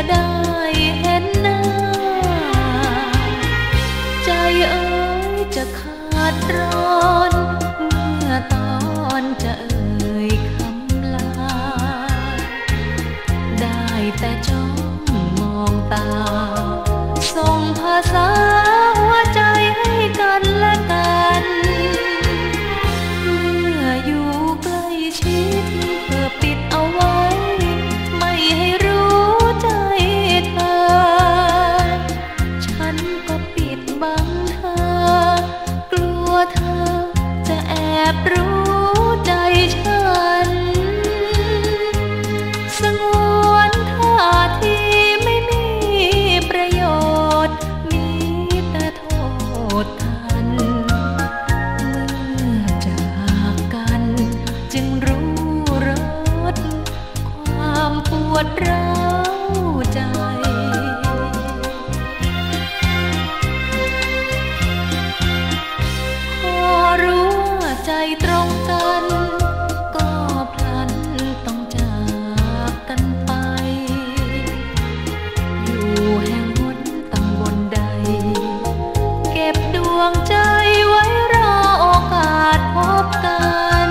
ได้เห็นหน้าใจเอ๋ยจะขาดร้อนเมื่อตอนจะเอ่ยคำลาได้แต่จ้องมองตาส่งภาษาหัวใจให้กันและกันเมื่ออยู่ใกล้ชิดเธอปิดเอาไว้ไม่ให้รู้ใจเธอฉันก็ปิดบังเธอกลัวเธอจะแอบรู้ใจฉันสงวนท่าทีไม่มีประโยชน์มีแต่โทษทันเมื่อจากกันจึงรู้รสความปวดร้าวใจพอรู้ว่าใจตรงกันก็พลันต้องจากกันไปอยู่แห่งหนตำบลใดเก็บดวงใจไว้รอโอกาสพบกัน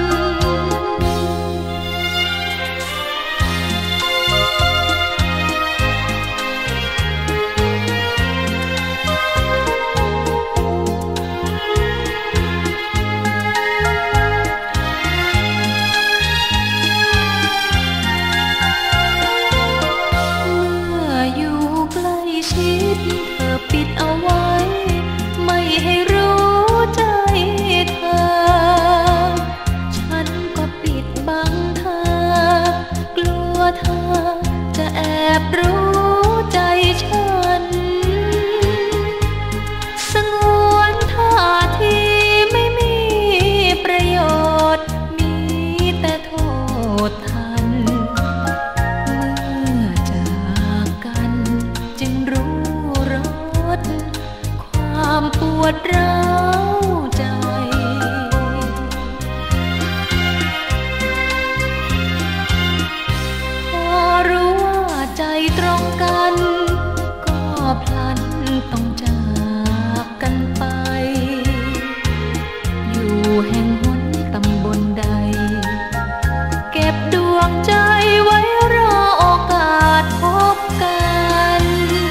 เมื่ออยู่ใกล้ชิดเธอปิดเอาไว้ไม่ให้รู้ใจเธอฉันก็ปิดบังเธอกลัวเธอจะแอบรู้ใจฉันสงวนท่าทีไม่มีประโยชน์มีแต่โทษทันเมื่อจากกันจึงรู้รสความปวดร้าวใจพอรู้ว่าใจตรงกันก็พลันต้องจากกันไปอยู่แห่งหนตำบลใดเก็บดวงใจไว้รอโอกาสพบกัน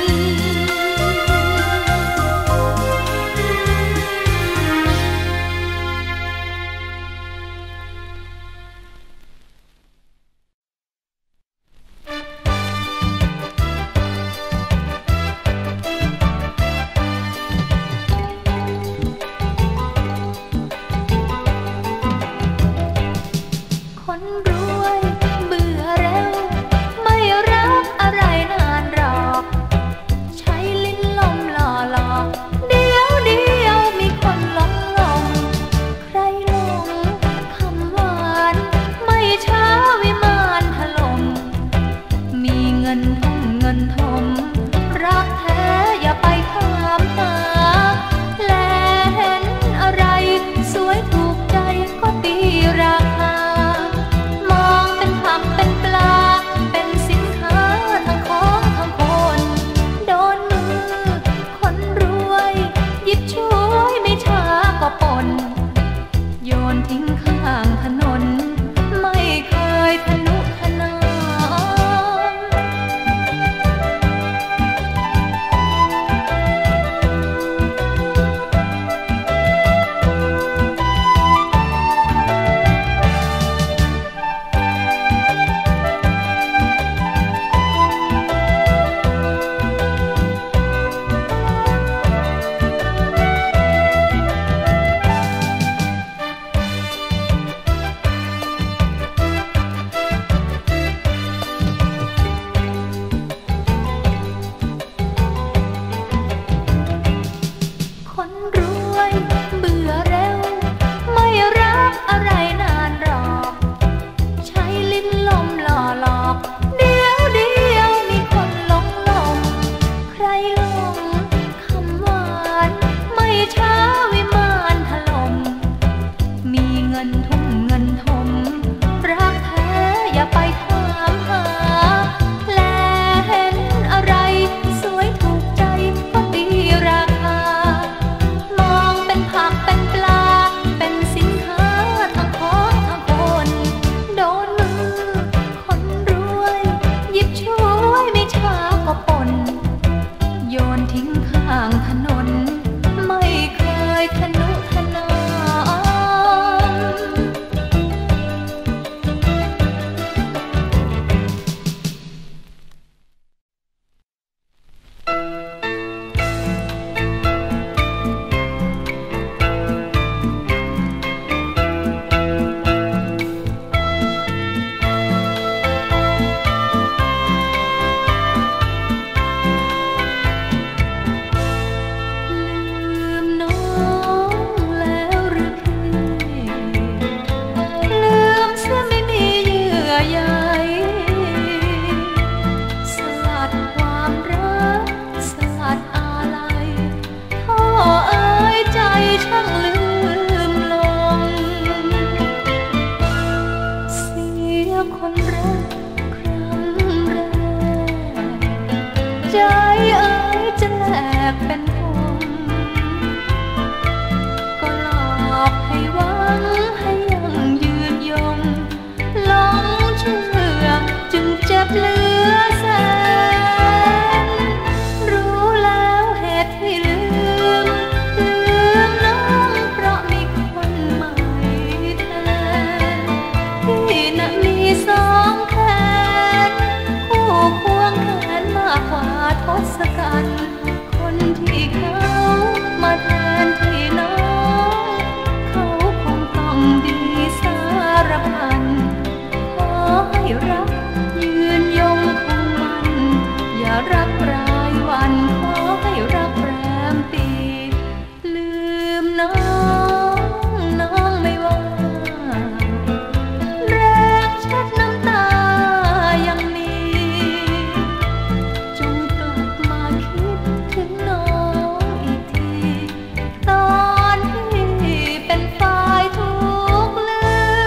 คนรวยเบื่อแล้วไม่รักอะไรนานหรอกใช้ลิ้นลมหล่อหลอกเดียวมีคนหลงใครหลงคำหวานไม่ช้าวิมานถล่มมีเงินทมรักแท้อย่าไปถามหาแลเห็นอะไรสวยถูกใจก็ตีราคาเป็นธงก็หลอกให้หวังให้ยังยืนยงหลงเชื่อจึงเจ็บเหลือแสนรู้แล้วเหตุที่ลืมน้องเพราะมีคนใหม่แทนที่น่ะมีสองแขนคู่ควงแขนมากกว่าทศกัณฐ์คนที่เขามาแทนที่น้องเขาคงต้องดีสารพันขอให้รักยืนยงคงมันอย่ารักรายวันขอให้รักแรมปีลืมน้องไม่ว่าแรงเช็ดน้ำตายังมีจงกลับมาคิดถึงน้องอีกทีตอนที่เป็นฝ่ายทุกข์ลื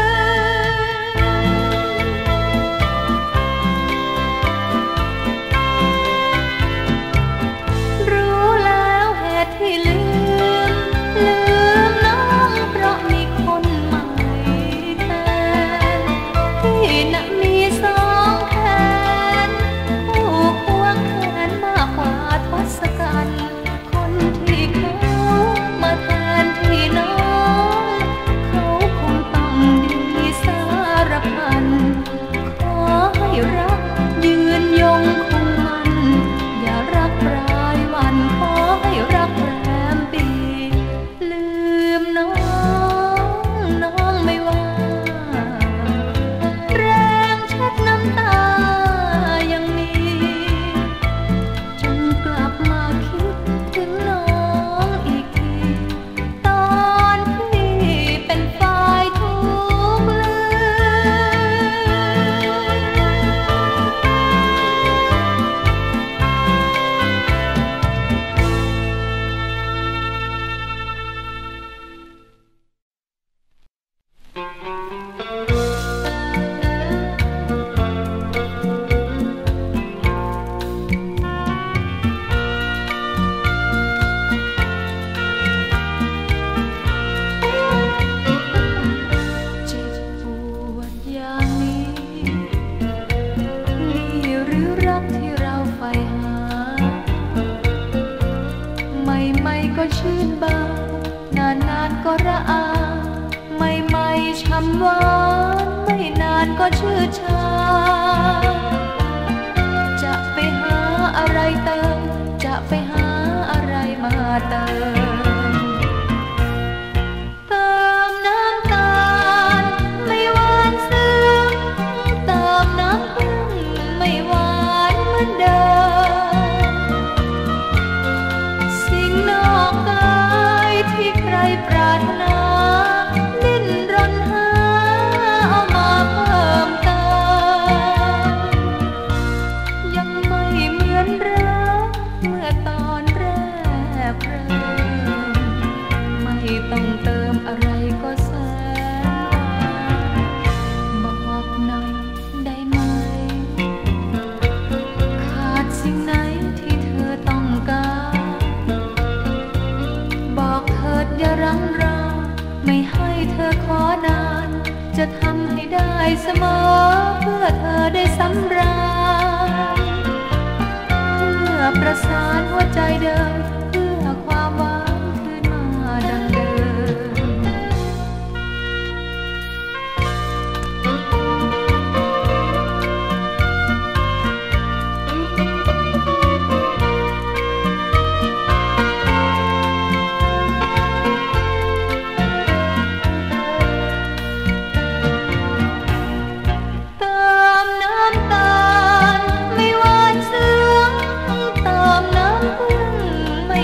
มรู้แล้วเหตุที่ลืมน้องเพราะมีคนใหม่แทนที่น่ะมีสองแขนคู่ควงแขนมากกว่าทศกัณฐ์คนที่เขามาแทนที่น้องเขาคงต้องดีสารพันขอให้รักยืนยงคงมันอย่ารักรายวันขอให้รักแรมปีลืมน้องไม่ว่าแรงเช็ดน้ำตายังมีจงกลับมาคิดถึงน้องอีกทีตอนที่เป็นฝ่ายทุกข์ลืเจ็บปวดอย่างนี้นี่หรือรักที่เราใฝ่หาไม่ก็ชื่นบานนานก็ระอาไม่ช้ำหวานไม่นานก็ชื่นชาจะไปหาอะไรเติมจะไปหาอะไรมาเติมน้ำตาลไม่หวานซึ้งเติมน้ำผึ้งไม่หวานเหมือนเดิมสิ่งนอกกายที่ใครปรารถนาดิ้นรนหาเอามาเพิ่มเติมยังไม่เหมือนรักเมื่อตอนแรกเริ่มไม่ต้องเติมอะไรก็แสนบอกหน่อยได้ไหมขาดสิ่งไหนที่เธอต้องการบอกเถิดอย่ารั้งราไม่ให้เธอขอนานจะทำให้ได้เสมอเพื่อเธอได้สำราญเพื่อประสานหัวใจเดิมเพื่อความหวังคืนมาดังเดิม ไม่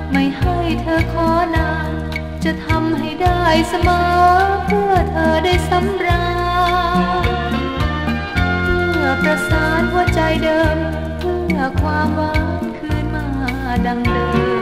ไม่ให้เธอขอนานจะทำให้ได้เสมอเพื่อเธอได้สำราญเพื่อประสานหัวใจเดิมเพื่อความหวานคืนมาดังเดิม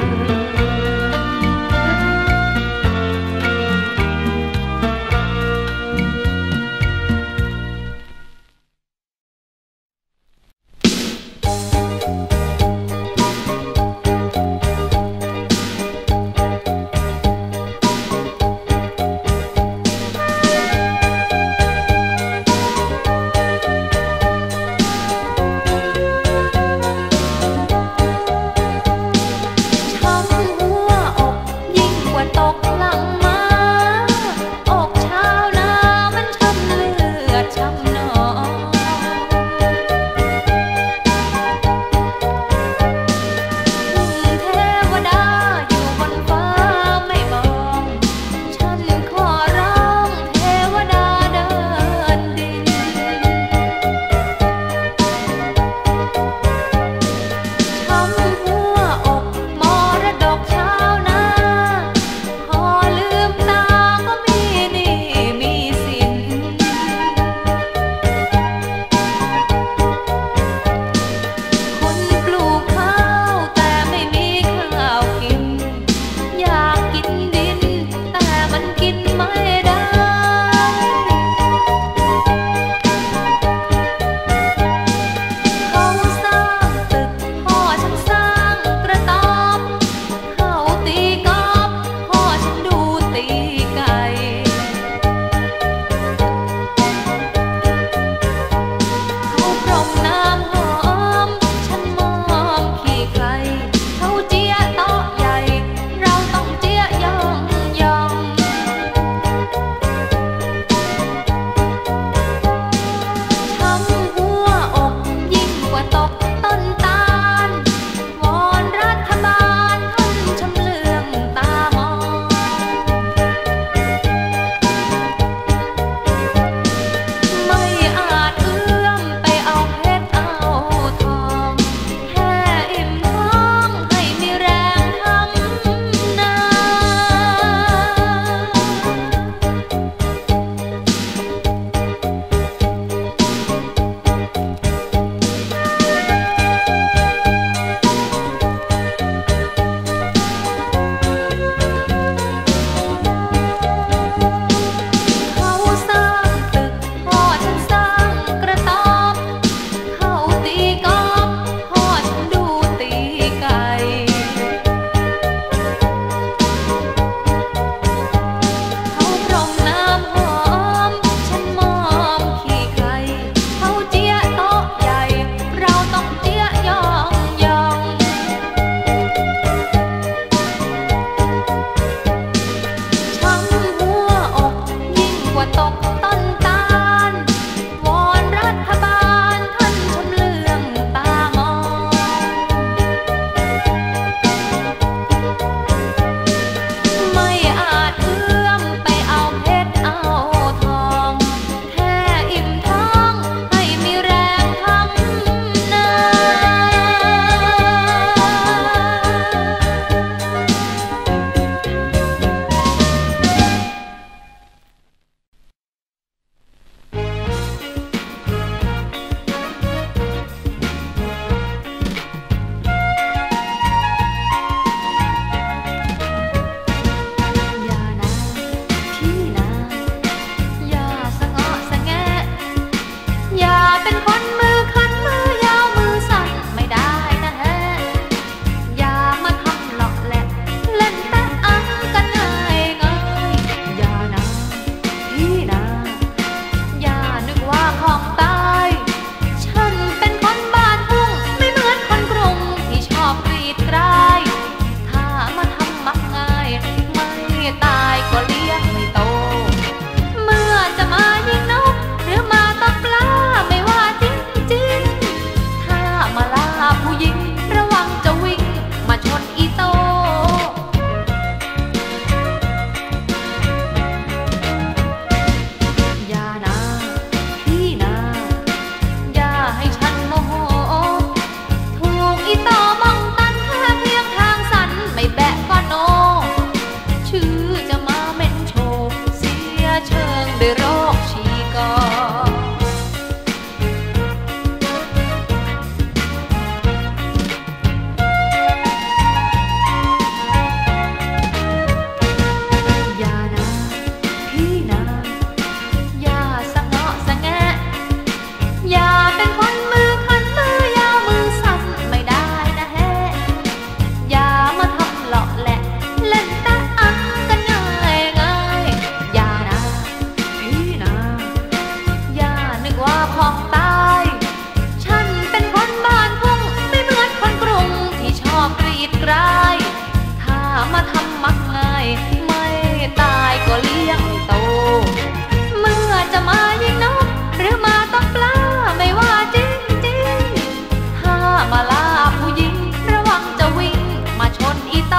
ดกรายถ้ามาทำมักง่ายไม่ตายก็เลี้ยงโตเมื่อจะมายิงนกหรือมาตกปลาไม่ว่าจริงจริงถ้ามาลาผู้หญิงระวังจะวิ่งมาชนอีโต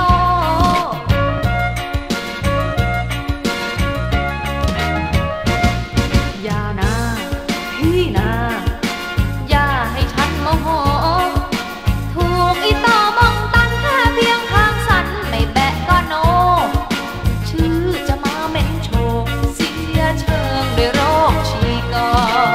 อย่านะพี่นะอย่าให้ฉันโมโหถูกอีโตมองตันแค่เพียงทางสันไม่แบะก็โนชื่อจะมาเม้นโชว์เสียเชิงด้วยโรคชีกอ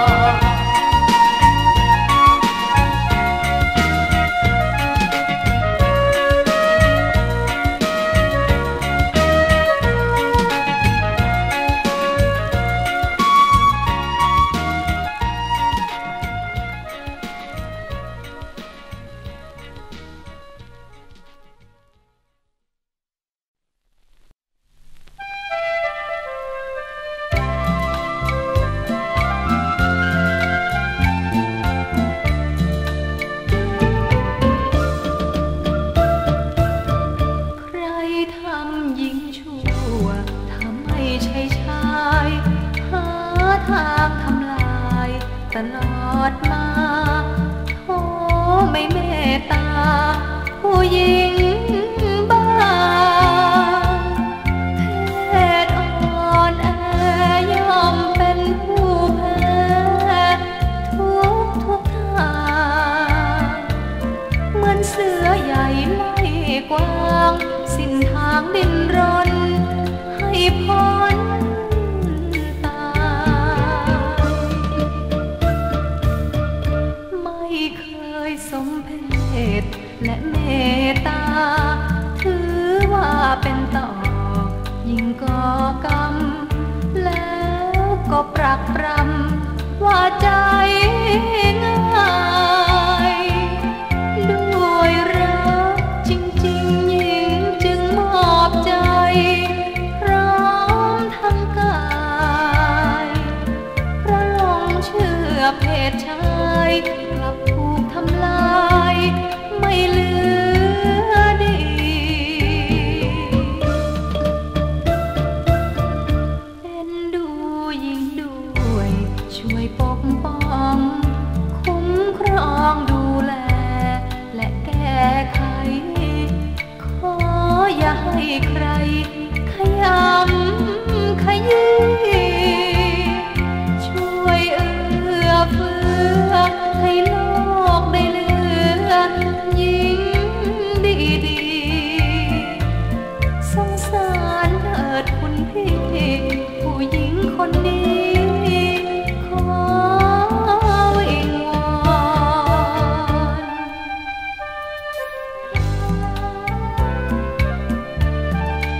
ตลอดมาโอ้ไม่เมตตาผู้หญิงบ้าเพศอ่อนแอย่อมเป็นผู้แพ้ทุกทางเหมือนเสือใหญ่ไล่กวางสิ้นทางดิ้นรนให้พ้นสมเพศและเมตตาถือว่าเป็นต่อยิ่งก่อกรรมแล้วก็ปรักปรำว่าใจง่ายด้วยรักจริงๆยิ่งจึงมอบใจพร้อมทั้งกายเพราะหลงเชื่อเพศชายกลับทำลายไม่เหลือดีเอ็นดูยิ่งด้วยช่วยปกป้องคุ้มครองดูแลและแก้ไขขออย่าให้ใครขยำขยี้ช่วยเอื้อเฟื้อให้โลกได้เลือหญิงดีๆสงสารเถิดคุณพี่ผู้หญิงคนนี้ขอวิงวอน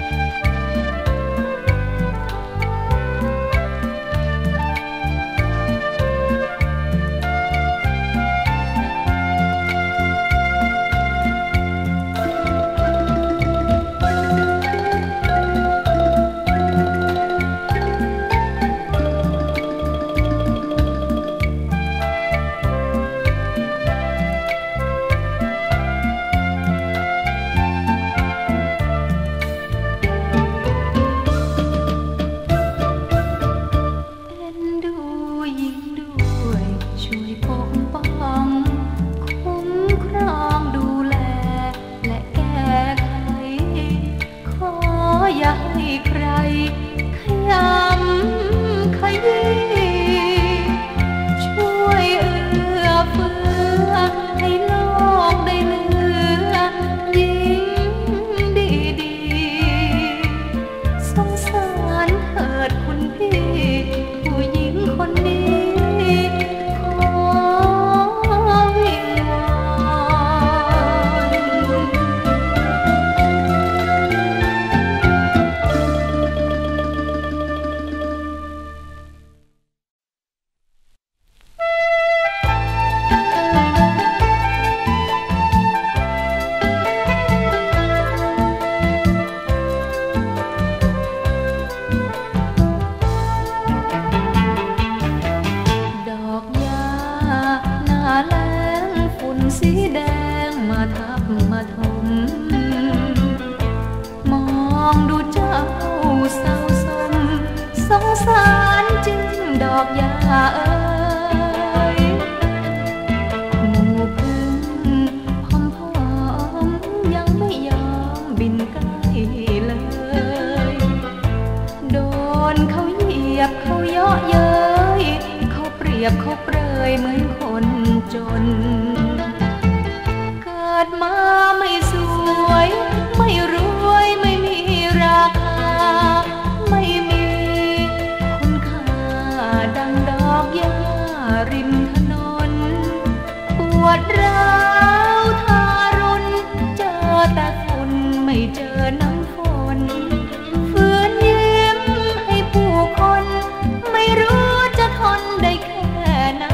เศร้าสมสงสารจึงดอกยาเอ่ยหมู่พึ่งพอมๆยังไม่ยอมบินใกล้เลยโดนเขาเหยียบเขาเยาะเย้ยเขาเปรียบเขาเปรยเหมือนคนจนเกิดมาไม่สวยไม่รวยไม่มีราคาไม่มีคุณค่าดังดอกหญ้าริมถนนปวดร้าวทารุณเจอแต่ฝุ่นไม่เจอน้ำฝนฝืนยิ้มให้ผู้คนไม่รู้จะทนได้แค่ไหน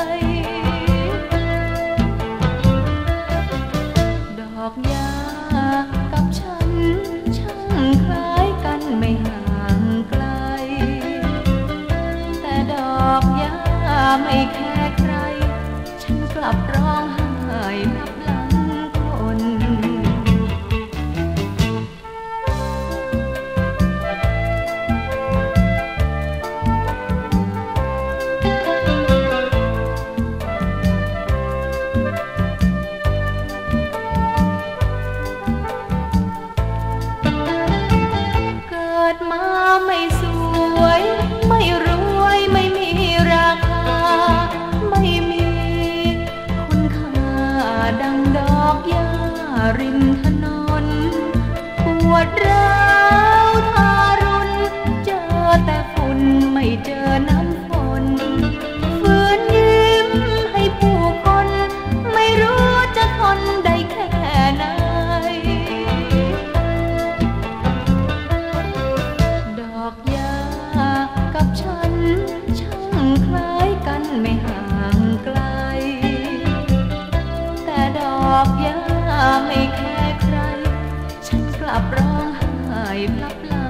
ดอกหญ้ากับฉันช่างคล้ายกันไม่ห่างไกลแต่ดอกหญ้าไม่แค่ใครฉันกลับร้องไห้นับหลังคนเกิดมาไม่สวยไม่รวยไม่มีราคาไม่มีคุณค่าดังดอกหญ้าริมถนนปวดร้าวทารุณเจอแต่ฝุ่นไม่เจอน้ำฝนฝืนยิ้มให้ผู้คนไม่รู้จะทนได้แค่ไหนดอกหญ้ากับฉันช่างคล้ายกันไม่ห่างไกลแต่ดอกหญ้าไม่แค่ใครฉันกลับร้องไห้พลับพลา